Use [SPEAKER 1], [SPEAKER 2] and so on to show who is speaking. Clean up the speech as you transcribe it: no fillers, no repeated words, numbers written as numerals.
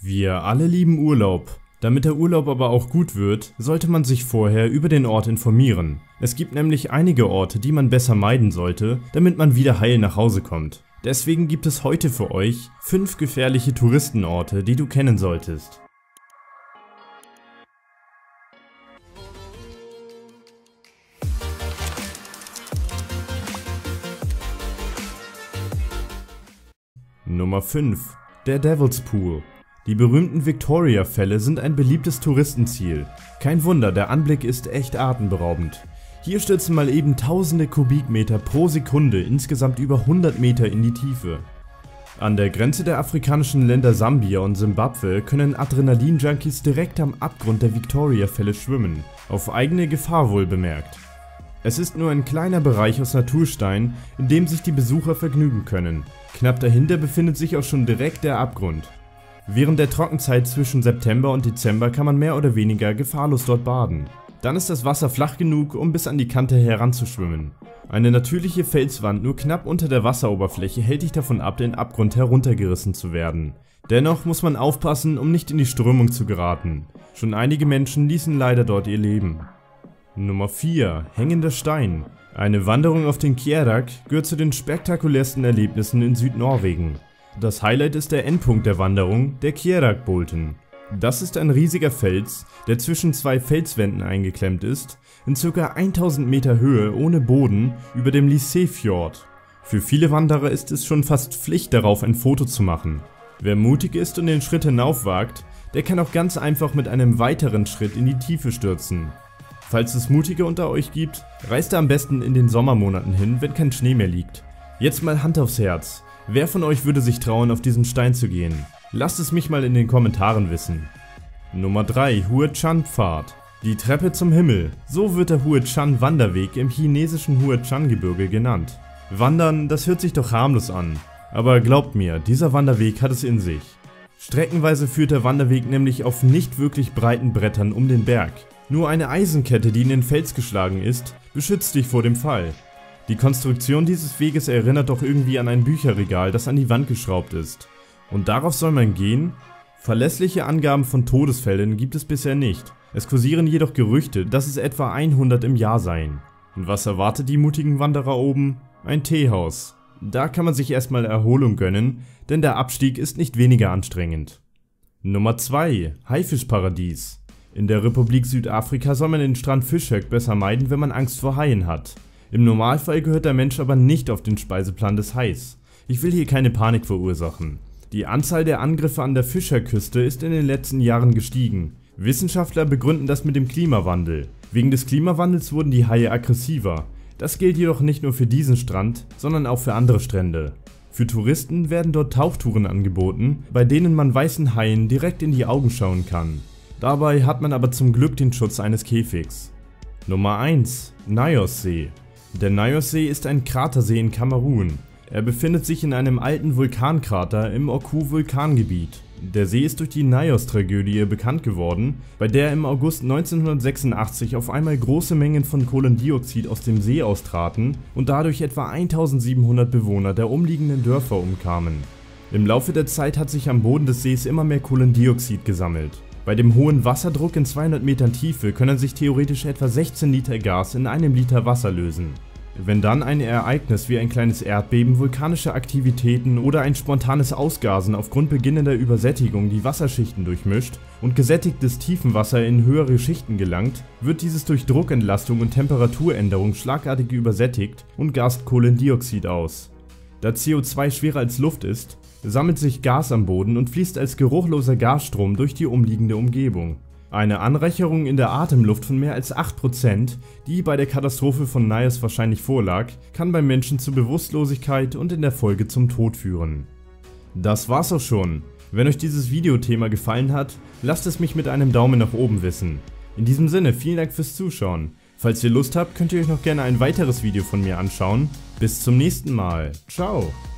[SPEAKER 1] Wir alle lieben Urlaub. Damit der Urlaub aber auch gut wird, sollte man sich vorher über den Ort informieren. Es gibt nämlich einige Orte, die man besser meiden sollte, damit man wieder heil nach Hause kommt. Deswegen gibt es heute für euch 5 gefährliche Touristenorte, die du kennen solltest. Nummer 5. Der Devil's Pool. Die berühmten Victoria-Fälle sind ein beliebtes Touristenziel. Kein Wunder, der Anblick ist echt atemberaubend. Hier stürzen mal eben tausende Kubikmeter pro Sekunde insgesamt über 100 Meter in die Tiefe. An der Grenze der afrikanischen Länder Sambia und Simbabwe können Adrenalin-Junkies direkt am Abgrund der Victoria-Fälle schwimmen, auf eigene Gefahr wohl bemerkt. Es ist nur ein kleiner Bereich aus Naturstein, in dem sich die Besucher vergnügen können. Knapp dahinter befindet sich auch schon direkt der Abgrund. Während der Trockenzeit zwischen September und Dezember kann man mehr oder weniger gefahrlos dort baden. Dann ist das Wasser flach genug, um bis an die Kante heranzuschwimmen. Eine natürliche Felswand nur knapp unter der Wasseroberfläche hält dich davon ab, den Abgrund heruntergerissen zu werden. Dennoch muss man aufpassen, um nicht in die Strömung zu geraten. Schon einige Menschen ließen leider dort ihr Leben. Nummer 4. Hängender Stein. Eine Wanderung auf den Kjærsvåg gehört zu den spektakulärsten Erlebnissen in Südnorwegen. Das Highlight ist der Endpunkt der Wanderung, der Kjærsvågbolten. Das ist ein riesiger Fels, der zwischen 2 Felswänden eingeklemmt ist, in ca. 1000 Meter Höhe ohne Boden über dem Lysefjord. Für viele Wanderer ist es schon fast Pflicht, darauf ein Foto zu machen. Wer mutig ist und den Schritt hinaufwagt, der kann auch ganz einfach mit einem weiteren Schritt in die Tiefe stürzen. Falls es Mutige unter euch gibt, reist am besten in den Sommermonaten hin, wenn kein Schnee mehr liegt. Jetzt mal Hand aufs Herz. Wer von euch würde sich trauen, auf diesen Stein zu gehen? Lasst es mich mal in den Kommentaren wissen. Nummer 3. Hua Chan Pfad. Die Treppe zum Himmel. So wird der Hua Chan Wanderweg im chinesischen Hua Chan Gebirge genannt. Wandern, das hört sich doch harmlos an. Aber glaubt mir, dieser Wanderweg hat es in sich. Streckenweise führt der Wanderweg nämlich auf nicht wirklich breiten Brettern um den Berg. Nur eine Eisenkette, die in den Fels geschlagen ist, beschützt dich vor dem Fall. Die Konstruktion dieses Weges erinnert doch irgendwie an ein Bücherregal, das an die Wand geschraubt ist. Und darauf soll man gehen? Verlässliche Angaben von Todesfällen gibt es bisher nicht. Es kursieren jedoch Gerüchte, dass es etwa 100 im Jahr seien. Und was erwartet die mutigen Wanderer oben? Ein Teehaus. Da kann man sich erstmal Erholung gönnen, denn der Abstieg ist nicht weniger anstrengend. Nummer 2. Haifischparadies. In der Republik Südafrika soll man den Strand Fischhoek besser meiden, wenn man Angst vor Haien hat. Im Normalfall gehört der Mensch aber nicht auf den Speiseplan des Hais. Ich will hier keine Panik verursachen. Die Anzahl der Angriffe an der Fischerküste ist in den letzten Jahren gestiegen. Wissenschaftler begründen das mit dem Klimawandel. Wegen des Klimawandels wurden die Haie aggressiver. Das gilt jedoch nicht nur für diesen Strand, sondern auch für andere Strände. Für Touristen werden dort Tauchtouren angeboten, bei denen man weißen Haien direkt in die Augen schauen kann. Dabei hat man aber zum Glück den Schutz eines Käfigs. Nummer 1. Nyos-See. Der Nyos-See ist ein Kratersee in Kamerun. Er befindet sich in einem alten Vulkankrater im Oku-Vulkangebiet. Der See ist durch die Nyos-Tragödie bekannt geworden, bei der im August 1986 auf einmal große Mengen von Kohlendioxid aus dem See austraten und dadurch etwa 1700 Bewohner der umliegenden Dörfer umkamen. Im Laufe der Zeit hat sich am Boden des Sees immer mehr Kohlendioxid gesammelt. Bei dem hohen Wasserdruck in 200 Metern Tiefe können sich theoretisch etwa 16 Liter Gas in einem Liter Wasser lösen. Wenn dann ein Ereignis wie ein kleines Erdbeben, vulkanische Aktivitäten oder ein spontanes Ausgasen aufgrund beginnender Übersättigung die Wasserschichten durchmischt und gesättigtes Tiefenwasser in höhere Schichten gelangt, wird dieses durch Druckentlastung und Temperaturänderung schlagartig übersättigt und gast Kohlendioxid aus. Da CO2 schwerer als Luft ist, sammelt sich Gas am Boden und fließt als geruchloser Gasstrom durch die umliegende Umgebung. Eine Anreicherung in der Atemluft von mehr als 8%, die bei der Katastrophe von Nyos wahrscheinlich vorlag, kann beim Menschen zu Bewusstlosigkeit und in der Folge zum Tod führen. Das war's auch schon. Wenn euch dieses Videothema gefallen hat, lasst es mich mit einem Daumen nach oben wissen. In diesem Sinne, vielen Dank fürs Zuschauen. Falls ihr Lust habt, könnt ihr euch noch gerne ein weiteres Video von mir anschauen. Bis zum nächsten Mal. Ciao.